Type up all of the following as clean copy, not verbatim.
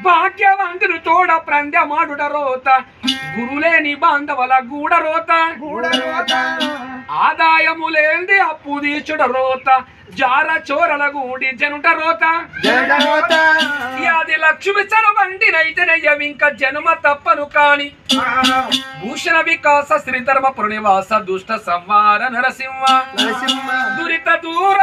భాగ్యవంతుడు తోడ ప్రందమాడుట రోత గురులేని బాంధవల గూడ రోత ఆదాయము లేంది అప్పు తీర్చుట రోత జార చోరల గూడి జనుట రోత యాది లక్ష్మి చరబండినైతేనయ్యవింక జన్మ తప్పను కాని భూషణ వికాస శ్రీధర్మ పురనివాస దుష్ట సంహార నరసింహ దురిత దూర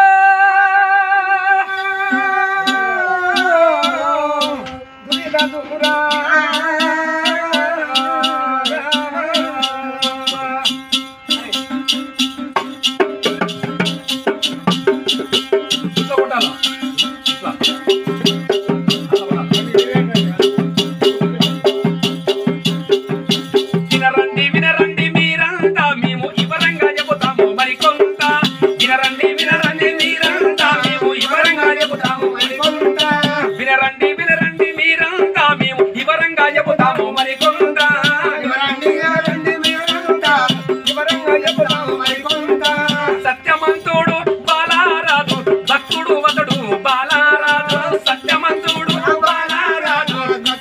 సత్యమంతుడు బాలారాజు భక్తుడు వతుడు బాలారాజు సత్యమంతుడు బాలారాజు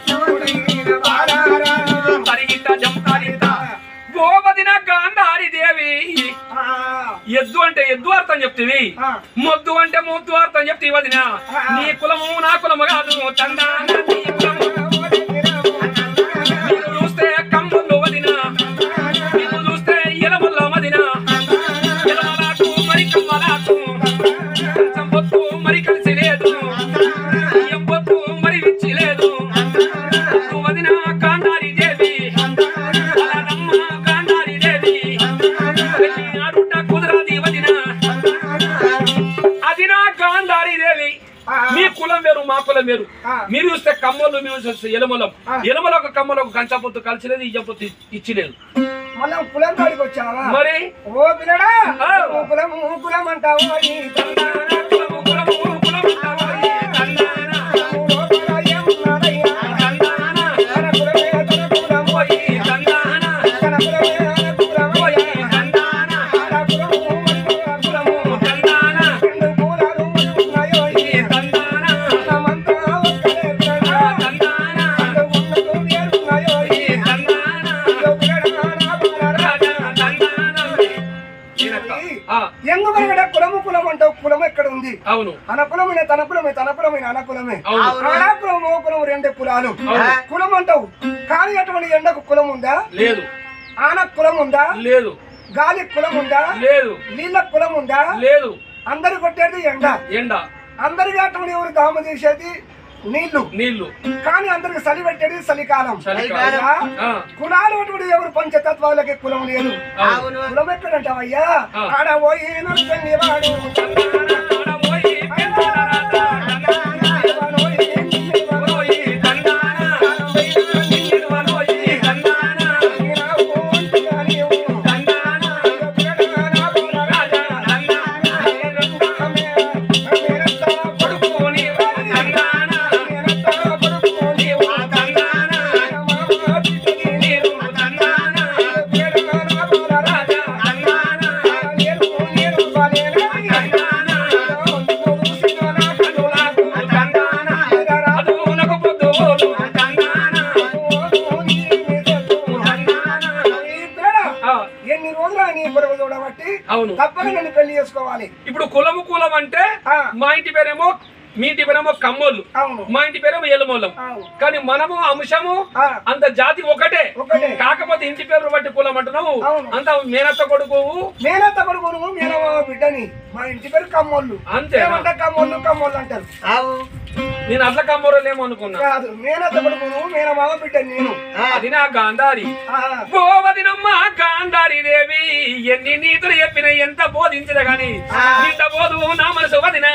పరిగిత జంతారిత గోవదిన గాంధారి దేవి ఎద్దు అంటే ఎద్దు అర్థం చెప్తివి మొద్దు అంటే మొద్దు అర్థం చెప్తి వదిన నీ కులము నా కులము కాదు చందాన నీ కులము మీరు చూస్తే కమ్ములు వదిన మీరు చూస్తే ఎలముల మదిన ఎలమలాకు మరి కమ్మలాకు సంపొత్తు మరి కలిసి లేదు ఎంపొత్తు మరి విచ్చి లేదు వదిన గాంధారి దేవి అలనమ్మ గాంధారి దేవి ఆడుట కుదరది వదిన అది నా గాంధారి దేవి మీ కులం వేరు మా కులం వేరు మీరు చూస్తే కమ్మలు మీరు చూస్తే ఎలమలం ఎలమలకు కమ్మలకు కంచపొత్తు కలిసిలేదు ఇయ్యపొత్తు ఇచ్చిలేదు మనం కులం కాడికి వచ్చావా మరి ఓ పిల్లడా కులము కులం అంటావు కులము కులం అంటావు కులం ఎక్కడ ఉంది అవును అనకులమైన తన కులమే తన కులమైన అనకులమే కులము కులం రెండే కులాలు కులం అంటావు కానీ అటువంటి ఎండకు కులం ఉందా లేదు ఆన కులం ఉందా లేదు గాలి కులం ఉందా లేదు నీళ్ళ కులం ఉందా లేదు అందరు కొట్టేది ఎండ ఎండ అందరికి అటువంటి ఎవరు దామ చేసేది నీళ్లు నీళ్లు కానీ అందరికి చలి పెట్టేది చలికాలం కులాలు అటువంటి ఎవరు పంచతత్వాలకి కులం లేదు కులం ఎక్కడంటావయ్యా ఆడబోయిన వాడు తప్పక నన్ను పెళ్లి చేసుకోవాలి. ఇప్పుడు కులము కులం అంటే మా ఇంటి పేరేమో మీ ఇంటి పేరేమో కమ్మోళ్ళు, మా ఇంటి పేరేమో ఎలమోళ్ళం. కానీ మనము అంశము అంత జాతి ఒకటే, కాకపోతే ఇంటి పేరు బట్టి కులం అంటున్నావు. అంత మేనత్త కొడుకు మేనత్త కొడుకు మేనమా బిడ్డని మా ఇంటి పేరు కమ్మోళ్ళు అంతే. కమ్మోళ్ళు కమ్మోళ్ళు అంటారు. నేను అట్లా కమ్మోరేమో అనుకున్నా. మేనత్త కొడుకు మేనమామ బిడ్డ నేను. అది నా గాంధారి గోవదినమ్మ గాంధారి దేవి. ఎన్ని నీతులు చెప్పిన ఎంత బోధించిన గాని ఇంత బోధు నా మనసు వదిన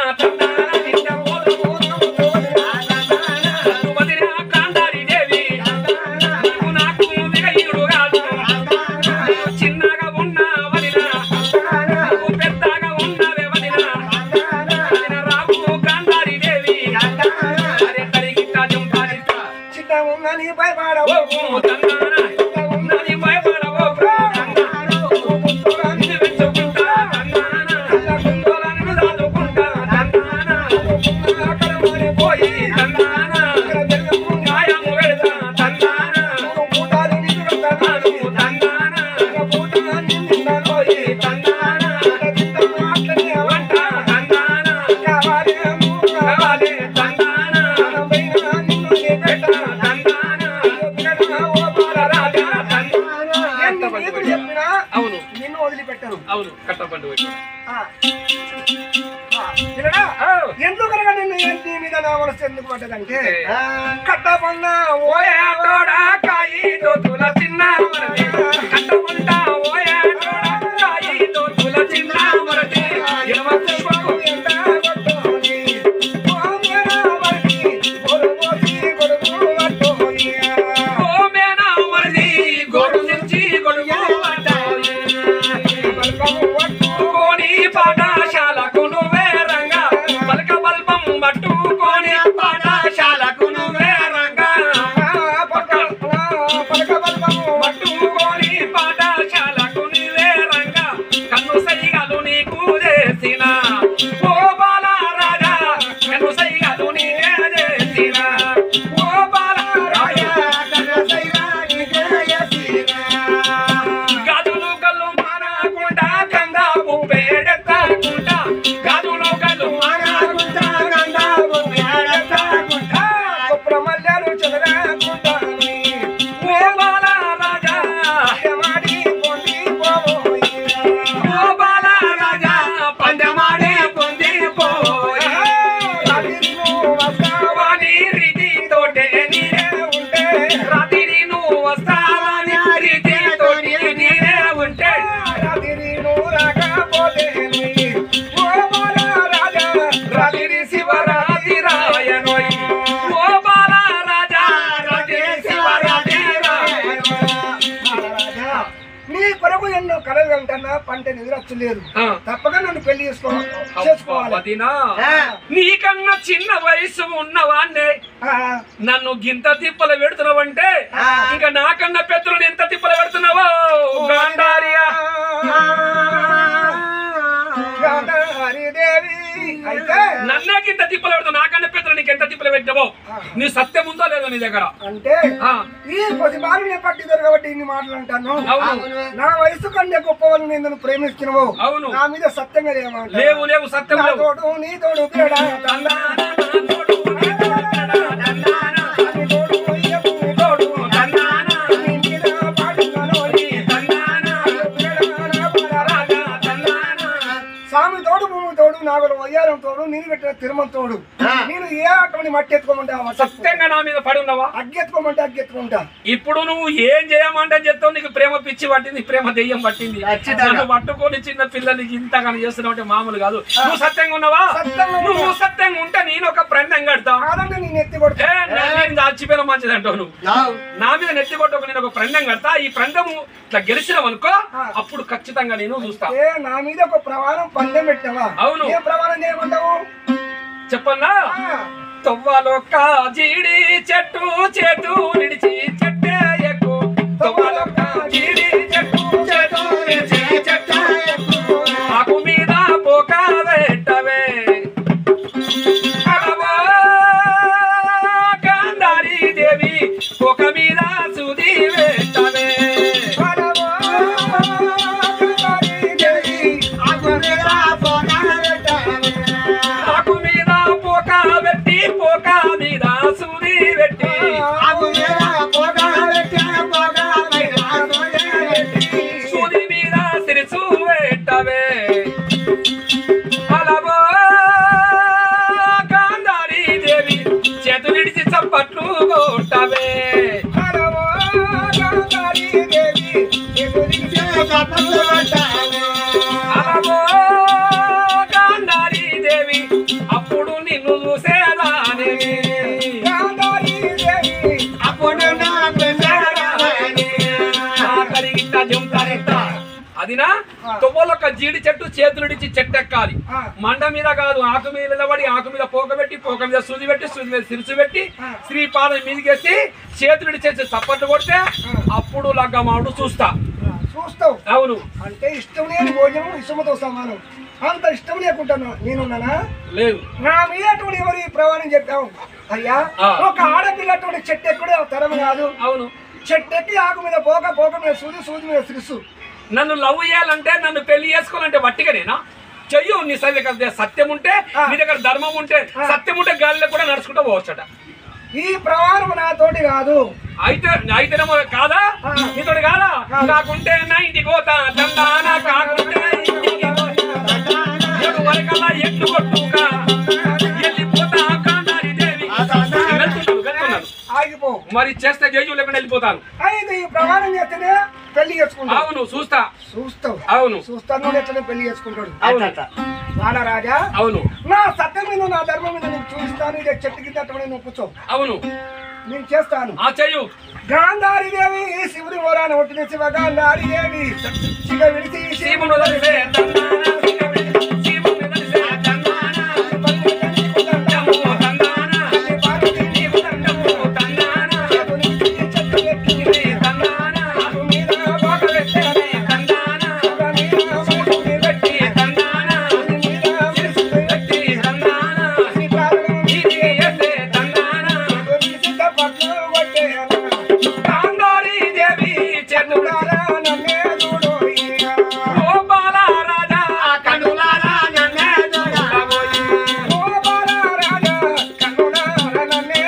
పండు పెట్టు. ఎందుకనగా నిన్ను నీ మీద నా మనసు ఎందుకు పడ్డదంటే కట్టబొన్న ఓయాటోడా కాయి దోతుల చిన్న మరది కట్టబొంట ఓయాటోడా కాయి దోతుల చిన్న మరది ఇరవై ఎండ కొట్టుకొని ఓమేనా మరిది గొడుగోసి గొడుగు పట్టుకొని ఓమేనా మరది గొడుగు నుంచి గొడుగు పట్టాలి బల్బము పట్టుకొని పాఠశాలకు నువ్వే రంగా పలక బల్బం పట్టుకొని పాఠశాలకు నువ్వే రంగా పలక బల్బము పట్టుకొని పాఠశాలకు నువ్వే రంగా కన్ను సైగలు నీకు చేసిన ఓ బాల రాజా కన్ను సైగలు నీకే చేసిన ఓ బాల రాజా గదులు గల్లు మానకుండా కందా ముప్పేడెత్తకుండా గదులు గల్లు మానకుండా కందా ముప్పేడెత్తకుండా మల్యాలు చదరాకుంటాని ఓ బాల రాజా మాడి పొంది పోయి ఓ బాల రాజా పందమాడి పొంది పోయి వాని రీతి తోటే నీరే ఉంటే రాత్రి నువ్వు వస్తావని రీతి తోటి నీరే ఉంటే రాత్రి నువ్వు రాకపోతే ఓ బాల రాజా రాత్రి శివరాత్రి రాయనోయ్ ఓ బాల రాజా రాత్రి శివరాత్రి రాయనోయ్ నీ కొరకు ఎన్నో కలలు అంటన్నా పంట నిద్రచ్చలేదు తప్పక నన్ను పెళ్లి చేసుకోవాలి వదినా నీకన్నా చిన్న వయసు ఉన్నవాన్నే నన్ను గింత తిప్పలు పెడుతున్నావంటే ఇంకా నాకన్నా పెద్దలు ఎంత తిప్పలు పెడుతున్నావో గాంధార్య హరిదేవి అయితే నన్నే గింత తిప్పలు పెడుతావు నాకన్నా పెద్దలు నీకు ఎంత తిప్పలు పెట్టావో నీ సత్యం ఉందో లేదో నీ దగ్గర అంటే ఆ, ఈ కొద్ది బాగా పట్టిదారు కాబట్టి ఇన్ని మాటలు అంటాను అవును నా వయసు కంటే గొప్ప వాళ్ళు నేను నన్ను ప్రేమిస్తున్నావు అవును నా మీద సత్యంగా లేమంటావు. లేవు లేవు సత్యం నా లేవు తోడు నీ తోడు తేడా తందానా, తోడు, నీ తోడు, తందానా, నీ తోడు ఇయ్యకు నీ తోడు తందానా, నీ మీద పాడుతాను తందానా, రాజా, తందానా. స్వామి తోడు భూమి తోడు నాగులు వయ్యారం తోడు నేను పెట్టిన తిరుమల తోడు నేను ఏ అటువంటి మట్టి ఎత్తుకోమంటా సత్యంగా నా మీద పడి ఉన్నావా అగ్గెత్తుకోమంటే అగ్గెత్తుకుంటా ఇప్పుడు నువ్వు ఏం చేయమంటే చెప్తావు నీకు ప్రేమ పిచ్చి పట్టింది ప్రేమ దెయ్యం పట్టింది నన్ను పట్టుకొని చిన్న పిల్లలకి ఇంతగాని చేస్తున్నావు అంటే మామూలు కాదు నువ్వు సత్యంగా ఉన్నావా సత్యంగా ఉన్నా. నువ్వు సత్యంగా ఉంటే నేను ఒక ప్రందం కడతా కాదంటే నేను ఎత్తి కొడతా నేను దాచిపోయిన మంచిది అంటావు నువ్వు నా మీద నెత్తి కొట్టకు నేను ఒక ప్రందం కడతా ఈ ప్రందము ఇట్లా గెలిచినావు అనుకో అప్పుడు ఖచ్చితంగా నేను చూస్తా ఏ నా మీద ఒక ప్రమాణం పందెం పెట్టావా అవును. ఏ ప్రమాణం చేయమంటావు చెప్పన్నా తొవ్వలొక్క జీడి చెట్టు చేతు నిడిచి చెట్టే ఎక్కు తొవ్వలొక్క జీడి చెట్టు చేతు నిడిచి చెట్టే ఎక్కు ఆకు మీద పోక పెట్టవే అలవో గాంధారీ దేవి పోక మీద సూది పెట్టవే అలవో గాంధారీ దేవి, ఆకు మీద పోక పెట్టవే. ఆకు మీద పోక పెట్టి పోక మీద సూది పెట్టి ఆకు మీద పోక పెట్టి, పోక మీద సూది పెట్టి. సూది మీద సిరిసు పెట్టవే అలవో గాంధారీ దేవి చేతు నిడిచి చప్పట్లు కొట్టవే అలవో గాంధారీ దేవి, ఎదురించి చప్పట్లు కొట్టావే. అలవో గాంధారీ దేవి అప్పుడు నిన్ను చూసేదానేవి గాంధారీ దేవి, అప్పుడు నా పెళ్ళాడని కరిగిట్ట జంకరిట్ట అదినా తొవ్వలొక్క జీడి చెట్టు చేతులుడిచి చెట్టెక్కాలి మండ మీద కాదు ఆకు మీద నిలబడి ఆకు మీద పోక పెట్టి పోక మీద సూది పెట్టి సూది మీద సిరుసు పెట్టి శ్రీపాదం మీదకేసి చేతులుడి చేసి చప్పట్లు కొడితే అప్పుడు లగ్గమాడు చూస్తా చూస్తావు అవును అంటే ఇష్టం లేని భోజనం ఇష్టంతో సమానం. అంత ఇష్టం లేకుంటాను నేనున్నానా? లేదు నా మీద అటువంటి ఎవరు ఈ ప్రమాణం చెప్పావు అయ్యా? ఒక ఆడపిల్ల అటువంటి చెట్టు ఎక్కడే తరం కాదు. అవును చెట్టు ఎక్కి ఆకు మీద పోక పోక మీద సూది సూది మీద సిరుసు. నన్ను లవ్ చేయాలంటే నన్ను పెళ్లి చేసుకోవాలంటే వట్టిగానేనా చెయ్యు నీ సరి దగ్గర సత్యం ఉంటే నీ దగ్గర ధర్మం ఉంటే సత్యం ఉంటే గాలిలో కూడా నడుచుకుంటూ పోవచ్చట ఈ ప్రమాణం నాతోటి కాదు. అయితేనేమో కాదా నీతోటి కాదా కాకుంటే నా ఇంటికి పోతా దండానా కాకుంటే ఇంటికి పోతా ఎట్లు కొట్టుగా వెళ్ళిపోతా గాంధారి దేవి. వెళ్తున్నాను. ఆగిపో. మరి చేస్తే జైలు లేకుండా వెళ్ళిపోతాను. అయితే ఈ ప్రమాణం చేస్తేనే పెళ్లి చేసుకుంటావు. అవును చూస్తా. చూస్తావు. అవును చూస్తాను. ఎట్లనే పెళ్లి చేసుకుంటాడు. అవును బాలరాజా. అవును నా సత్యం మీద నా ధర్మం మీద నేను చూపిస్తాను. ఇదే చెట్టు కింద అట్టమని నువ్వు కూర్చో. అవును నేను చేస్తాను. ఆ చెయ్యు. గాంధారి దేవి శివుడి ఓరాన ఒట్టిన శివ గాంధారి దేవి శివ విడిచి శివుని వదిలిసే తందానా, శివుని వదిలిసే తందానా, తందము తందానా, నీకు తందము తందానా, నీ తందానా, పోక పెట్టే తందానా, పెట్టి తందానా, పెట్టి తందానా, ఇది చేసే తందానా. గాంధారి దేవి చెట్టు ఓ బాలరాజా కన్నులారా నన్నే చూడబోయి. ఓ బాలరాజా కన్నులారా నన్నే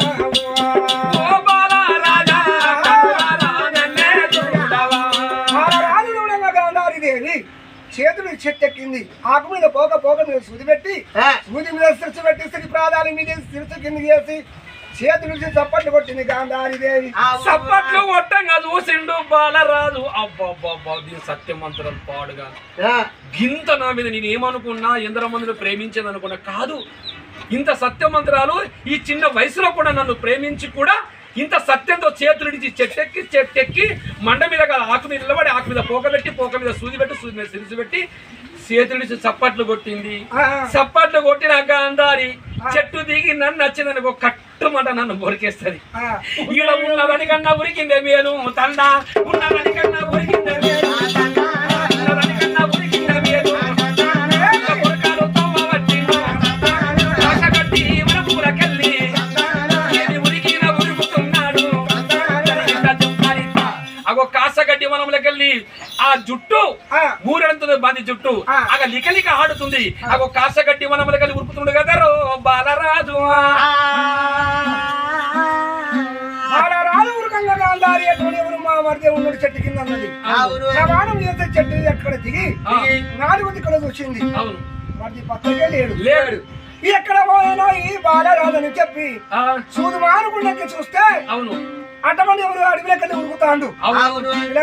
చూడవా. గాంధారి దేవి చేతులు చెట్టెక్కింది. ఆకు మీద పోక పోక మీద సూది పెట్టి సూది మీద సిరిచి పెట్టి సిరి ప్రాధాన్యం మీద సిరిచి కింద చేసి చేతులు చప్పట్లు కొట్టింది గాంధారి దేవి. చప్పట్లు కొట్టంగా చూసిండు బాలరాజు. అబ్బబ్బబ్బా దీని సత్యమంతరం పాడుగా గింత నా మీద నేను ఏమనుకున్నా ఎందరో మందిని ప్రేమించేది అనుకున్నా కాదు. ఇంత సత్యమంత్రాలు ఈ చిన్న వయసులో కూడా నన్ను ప్రేమించి కూడా ఇంత సత్యంతో చేతులిడిచి చెట్టెక్కి మండ మీద ఆకు మీద నిలబడి ఆకు మీద పోక మీద సూది పెట్టి సూది మీద సిరిసి పెట్టి చేతులిడిచి చప్పట్లు కొట్టింది. చప్పట్లు కొట్టిన గాంధారి చెట్టు దిగి నన్ను నచ్చిందని ఒక కట్టుమంట నన్ను బొరికేస్తుంది. ఈడ ఉన్నదానికన్నా ఉరికిందే మేలు తండా, ఉన్నదానికన్నా ఉరికిందే మేలు, ఉన్నదానికన్నా ఉరికిందే మేలు. పొరకాలు తోమవచ్చిండు కాసగట్టి వరపూరకెళ్ళి ఏది ఉరికిన ఉరుకుతున్నాడు. అగో కాసగడ్డి వనంలోకెళ్ళి ఆ జుట్టు ఊరెడుతుంది బంది జుట్టు అగ లికలిక ఆడుతుంది. అగో కాసగడ్డి వనంలోకెళ్ళి ఉరుకుతుండు కదా బాలరాజు. బాలరాజు ఉరకంగా గాంధారి ఎవరు మా మధ్య ఉన్నాడు చెట్టు కింద అన్నది. ప్రమాణం చేసే చెట్టు ఎక్కడ దిగి నాలుగు దిక్కుల చూసింది. అవును మరి పక్కకే లేడు. లేడు. ఎక్కడ పోయినా ఈ బాలరాజని చెప్పి సూదు మానుకున్నకి చూస్తే అవును అటువంటి ఎవరు అడవిలోకెళ్ళి ఉరుకుతాండు. అవును